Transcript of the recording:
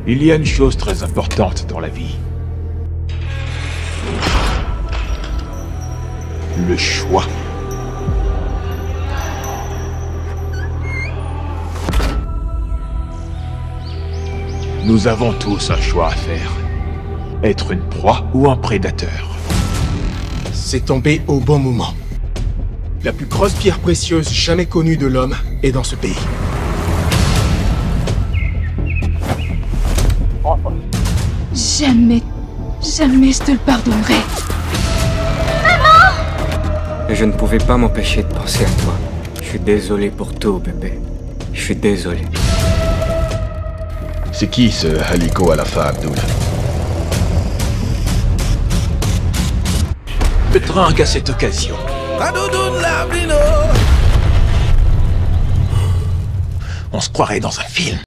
Il y a une chose très importante dans la vie. Le choix. Nous avons tous un choix à faire. Être une proie ou un prédateur. C'est tombé au bon moment. La plus grosse pierre précieuse jamais connue de l'homme est dans ce pays. Jamais, jamais je te le pardonnerai. Et je ne pouvais pas m'empêcher de penser à toi. Je suis désolé pour tout, bébé. Je suis désolé. C'est qui ce Haliko à la fin, Abdul? Je trinque à cette occasion. On se croirait dans un film.